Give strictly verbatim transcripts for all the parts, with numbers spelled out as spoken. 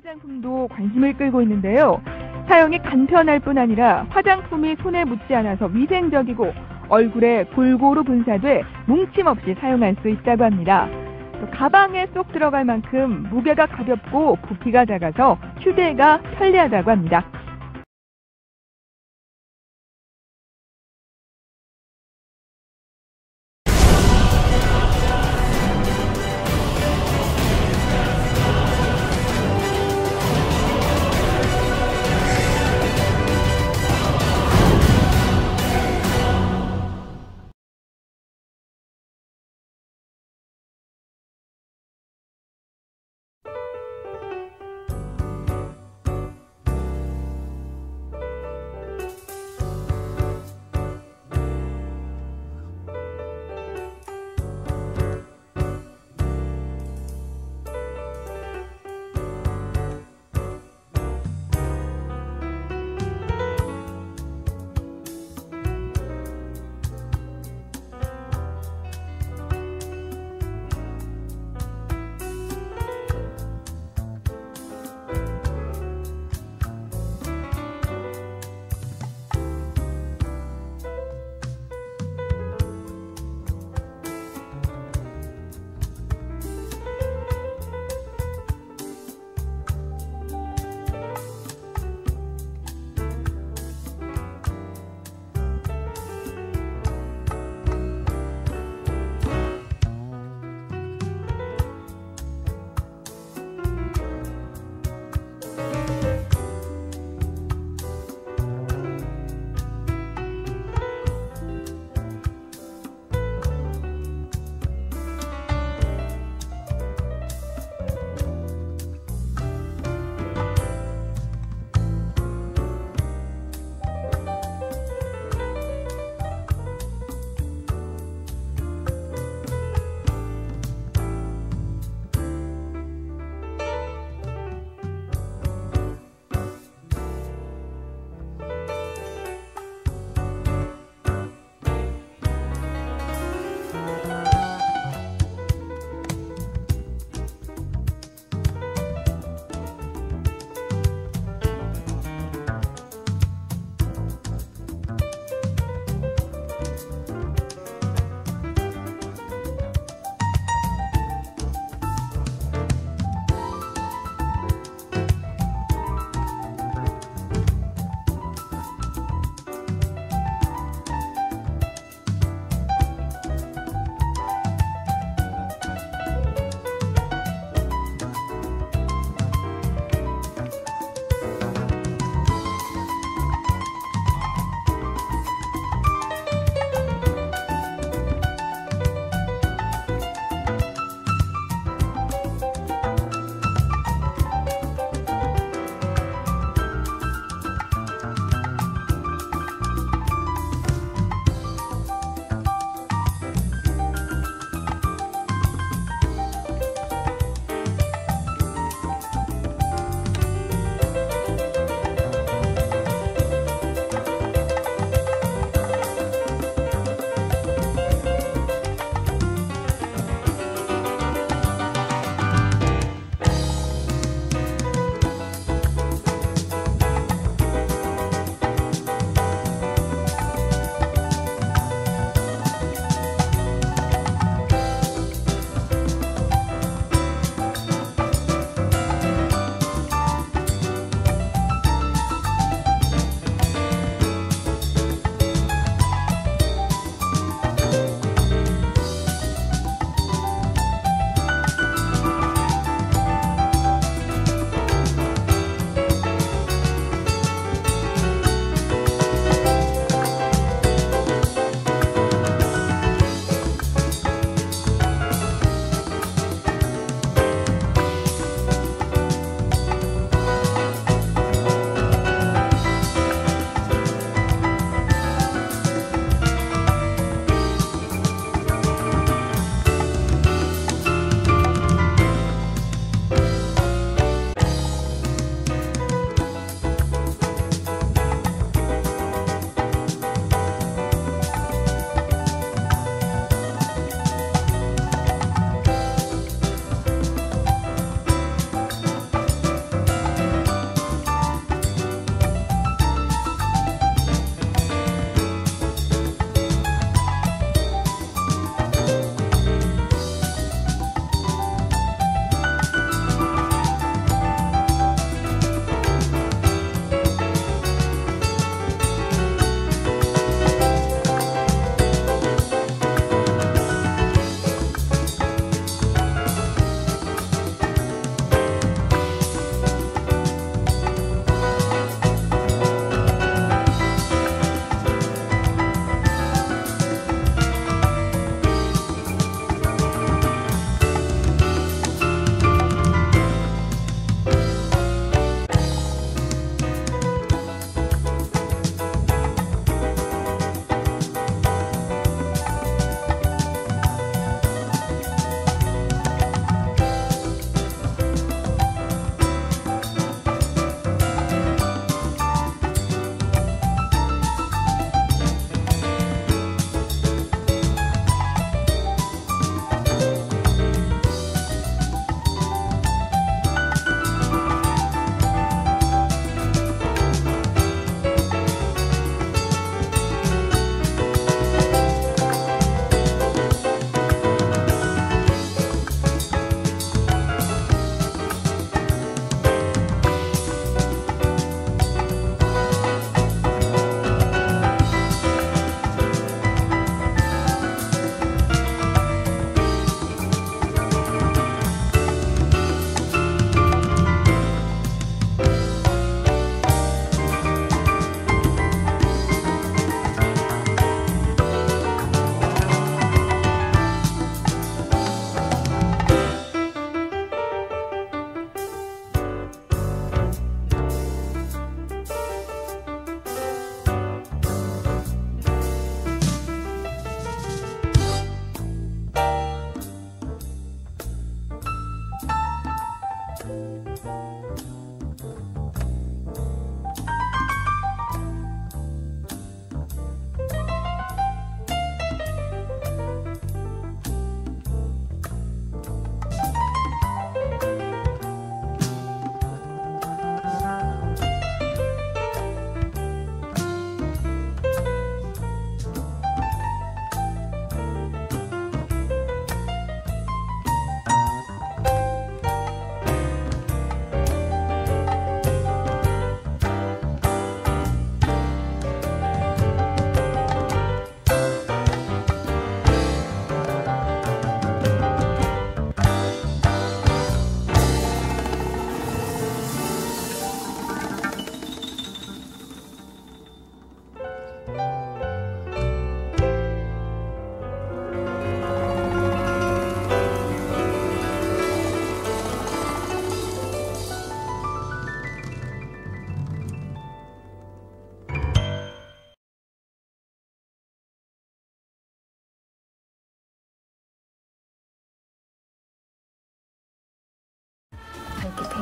화장품도 관심을 끌고 있는데요. 사용이 간편할 뿐 아니라 화장품이 손에 묻지 않아서 위생적이고 얼굴에 골고루 분사돼 뭉침 없이 사용할 수 있다고 합니다. 또 가방에 쏙 들어갈 만큼 무게가 가볍고 부피가 작아서 휴대가 편리하다고 합니다.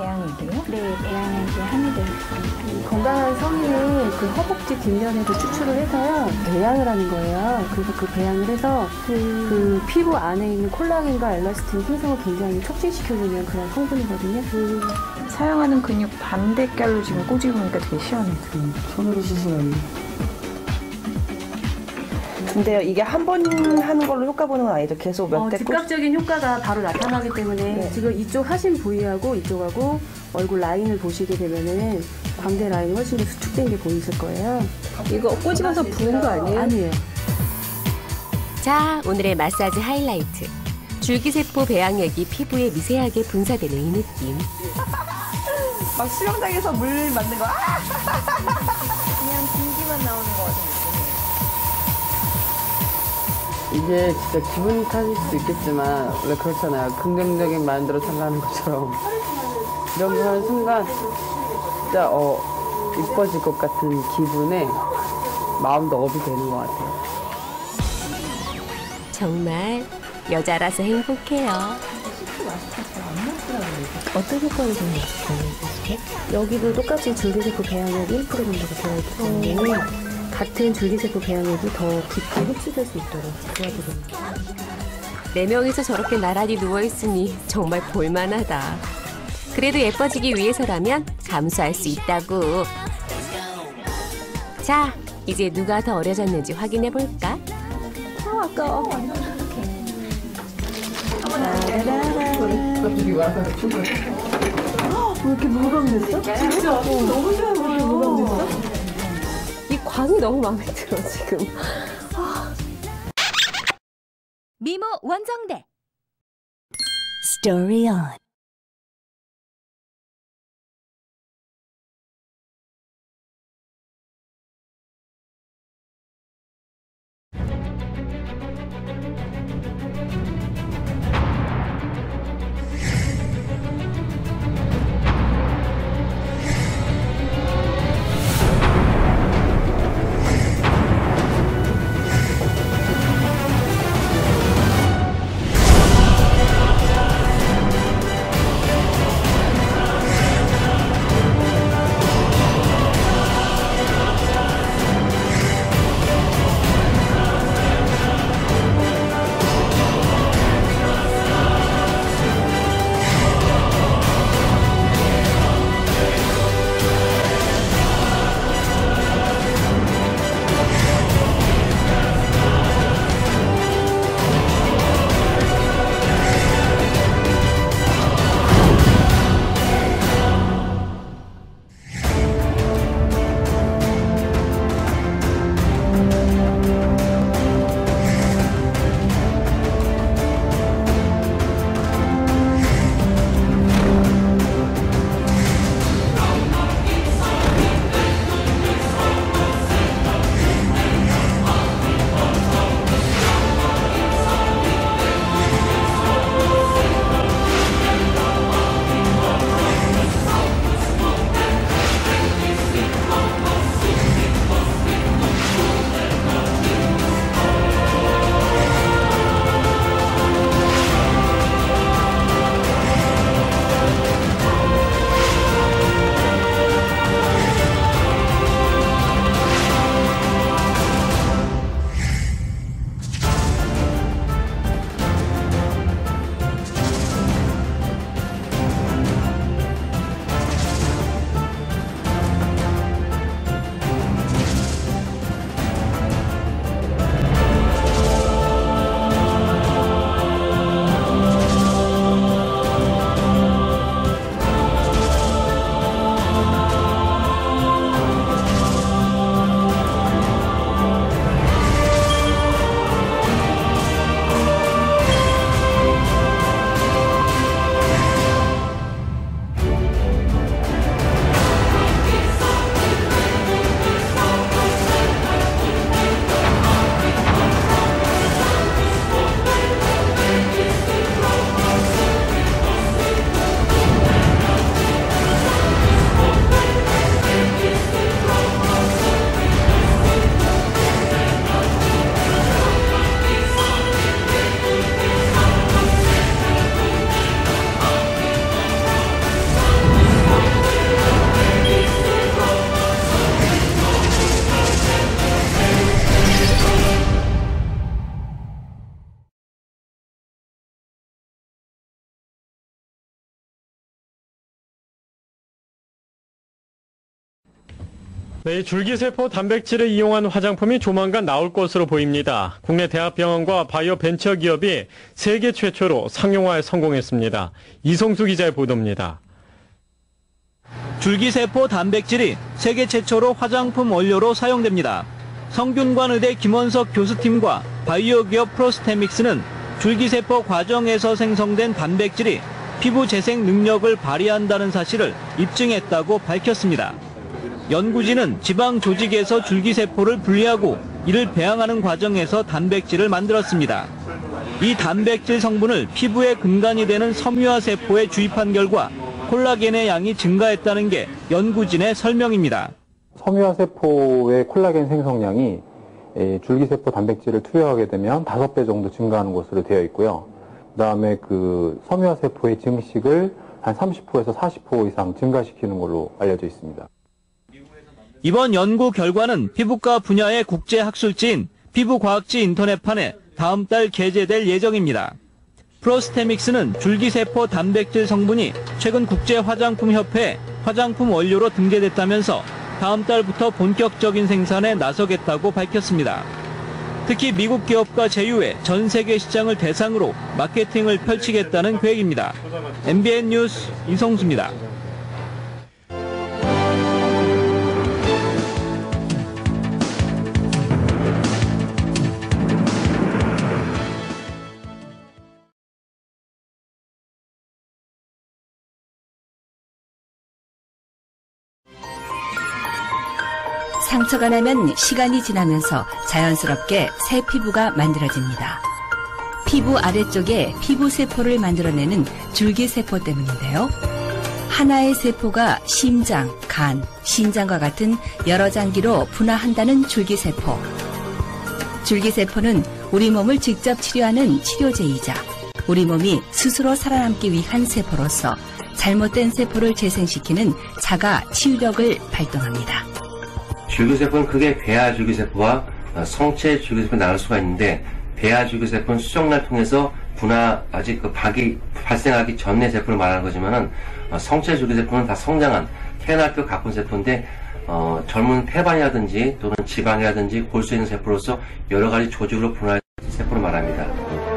배양액이요? 네, 배양액에 함유되어 있습니다. 이 건강한 성인의 그 허벅지 뒷면에도 추출을 해서요, 배양을 하는 거예요. 그래서 그 배양을 해서 그, 그 피부 안에 있는 콜라겐과 엘라스틴 생성을 굉장히 촉진시켜주는 그런 성분이거든요. 그 사용하는 근육 반대결로 지금 꼬집으니까 되게 시원해. 음, 손으로 씻으면. 근데요, 이게 한 번 하는 걸로 효과 보는 건 아니죠? 계속 몇 어, 대 즉각적인 효과가 바로 나타나기 때문에 네. 지금 이쪽 하신 부위하고 이쪽하고 얼굴 라인을 보시게 되면은 광대 라인이 훨씬 더 수축된 게 보이실 거예요. 이거 꼬집어서 부은 거 아니에요? 아니에요. 자, 오늘의 마사지 하이라이트. 줄기세포 배양액이 피부에 미세하게 분사되는 이 느낌. 막 수영장에서 물 맞는 거. 아! 그냥 공기만 나오는 거 같은 이게 진짜 기분 탓일 수도 있겠지만 원래 그렇잖아요. 긍정적인 마인드로 생각하는 것처럼 이런 거 하는 순간 진짜 어 이뻐질 것 같은 기분에 마음도 업이 되는 것 같아요. 정말 여자라서 행복해요. 어떤 효과를 좀 느끼세요? 여기도 똑같이 줄기세포 배양액 일 퍼센트 정도가 들어있기 때문에 같은 줄기세포 배양액이 더 깊게 흡수될 수 있도록 도와드립니다. 네 명이서 저렇게 나란히 누워있으니 정말 볼만하다. 그래도 예뻐지기 위해서라면 감수할 수 있다고. 자, 이제 누가 더 어려졌는지 확인해볼까? 왜 이렇게 무감됐어? 진짜 너무 좋아. 왜 이렇게 무감됐어? 이 광이 너무 마음에 들어, 지금. 미모 원정대 스토리 온 네, 줄기세포 단백질을 이용한 화장품이 조만간 나올 것으로 보입니다. 국내 대학병원과 바이오 벤처 기업이 세계 최초로 상용화에 성공했습니다. 이성수 기자의 보도입니다. 줄기세포 단백질이 세계 최초로 화장품 원료로 사용됩니다. 성균관의대 김원석 교수팀과 바이오 기업 프로스테믹스는 줄기세포 과정에서 생성된 단백질이 피부 재생 능력을 발휘한다는 사실을 입증했다고 밝혔습니다. 연구진은 지방 조직에서 줄기세포를 분리하고 이를 배양하는 과정에서 단백질을 만들었습니다. 이 단백질 성분을 피부의 근간이 되는 섬유화세포에 주입한 결과 콜라겐의 양이 증가했다는 게 연구진의 설명입니다. 섬유화세포의 콜라겐 생성량이 줄기세포 단백질을 투여하게 되면 다섯 배 정도 증가하는 것으로 되어 있고요. 그 다음에 그 섬유화세포의 증식을 한 삼십 퍼센트에서 사십 퍼센트 이상 증가시키는 걸로 알려져 있습니다. 이번 연구 결과는 피부과 분야의 국제학술지인 피부과학지 인터넷판에 다음 달 게재될 예정입니다. 프로스테믹스는 줄기세포 단백질 성분이 최근 국제화장품협회에 화장품 원료로 등재됐다면서 다음 달부터 본격적인 생산에 나서겠다고 밝혔습니다. 특히 미국 기업과 제휴해 전 세계 시장을 대상으로 마케팅을 펼치겠다는 계획입니다. 엠비엔 뉴스 이성수입니다. 상처가 나면 시간이 지나면서 자연스럽게 새 피부가 만들어집니다. 피부 아래쪽에 피부세포를 만들어내는 줄기세포 때문인데요. 하나의 세포가 심장, 간, 신장과 같은 여러 장기로 분화한다는 줄기세포. 줄기세포는 우리 몸을 직접 치료하는 치료제이자 우리 몸이 스스로 살아남기 위한 세포로서 잘못된 세포를 재생시키는 자가 치유력을 발동합니다. 줄기세포는 크게 배아 줄기세포와 성체 줄기세포가 나눌 수가 있는데, 배아 줄기세포는 수정란을 통해서 분화, 아직 그 박이 발생하기 전의 세포를 말하는 거지만은, 성체 줄기세포는 다 성장한 태어날 때 가꾼 세포인데, 어, 젊은 폐반이라든지 또는 지방이라든지 볼 수 있는 세포로서 여러 가지 조직으로 분화한 세포를 말합니다.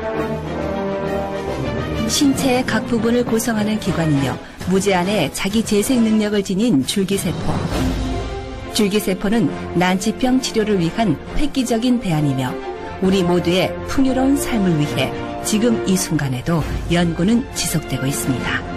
신체의 각 부분을 구성하는 기관이며 무제한의 자기 재생 능력을 지닌 줄기세포. 줄기세포는 난치병 치료를 위한 획기적인 대안이며 우리 모두의 풍요로운 삶을 위해 지금 이 순간에도 연구는 지속되고 있습니다.